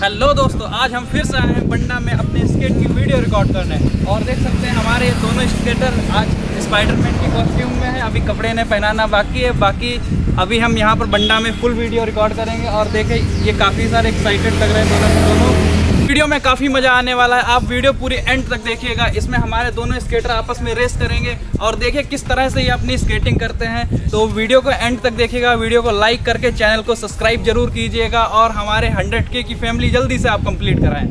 Hello दोस्तों, आज हम फिर से आए हैं बंडा में अपने स्केट की वीडियो रिकॉर्ड करने। और देख सकते हैं हमारे दोनों स्केटर आज स्पाइडरमैन की कॉस्ट्यूम में है। अभी कपड़े ने पहनाना बाकी है। बाकी अभी हम यहाँ पर बंडा में फुल वीडियो रिकॉर्ड करेंगे। और देखें, ये काफ़ी सारे एक्साइटेड लग रहे हैं दोनों वीडियो में काफ़ी मज़ा आने वाला है। आप वीडियो पूरी एंड तक देखिएगा। इसमें हमारे दोनों स्केटर आपस में रेस करेंगे और देखिए किस तरह से ये अपनी स्केटिंग करते हैं। तो वीडियो को एंड तक देखिएगा। वीडियो को लाइक करके चैनल को सब्सक्राइब जरूर कीजिएगा और हमारे 100K की फैमिली जल्दी से आप कंप्लीट कराएं।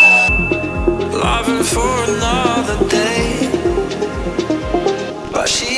For another day, but she